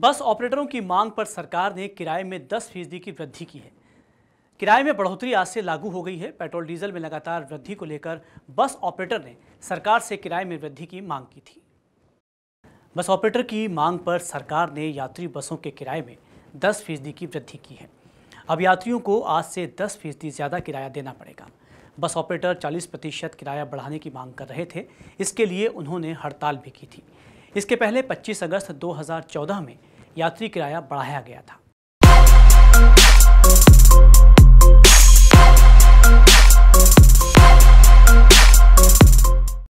बस ऑपरेटरों की मांग पर सरकार ने किराए में 10% की वृद्धि की है। किराए में बढ़ोतरी आज से लागू हो गई है। पेट्रोल डीजल में लगातार वृद्धि को लेकर बस ऑपरेटर ने सरकार से किराए में वृद्धि की मांग की थी। बस ऑपरेटर की मांग पर सरकार ने यात्री बसों के किराए में 10% की वृद्धि की है। अब यात्रियों को आज से 10% ज़्यादा किराया देना पड़ेगा। बस ऑपरेटर 40% किराया बढ़ाने की मांग कर रहे थे। इसके लिए उन्होंने हड़ताल भी की थी। इसके पहले 25 अगस्त 2014 में यात्री किराया बढ़ाया गया था।